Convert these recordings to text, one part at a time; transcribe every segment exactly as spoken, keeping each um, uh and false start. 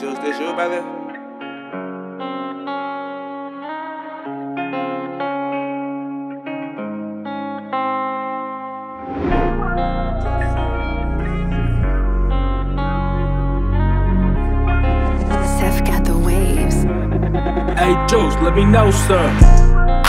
Juce, this you, brother? Seph got the waves. Hey Juce, let me know, sir.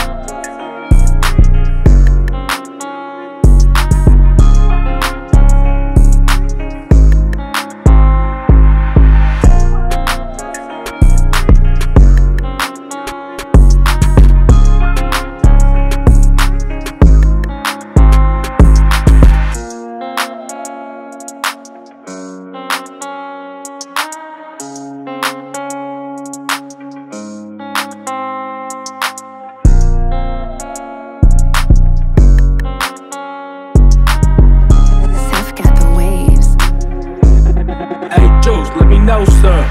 Juce, let me know, sir.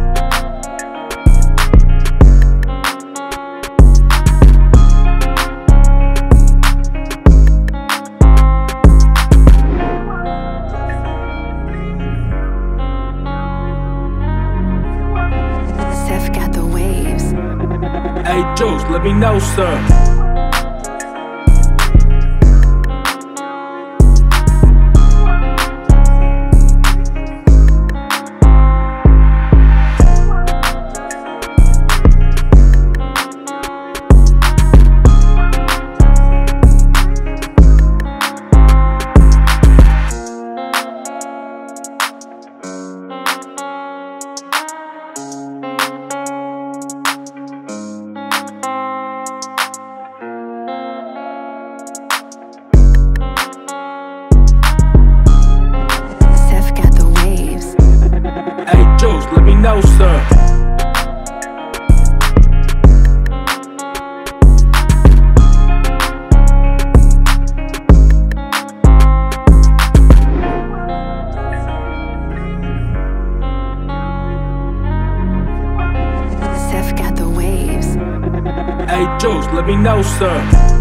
Seph got the waves. Hey Juce, let me know, sir. Juce, let me know, sir. Seph got the waves. Hey Juce, let me know, sir.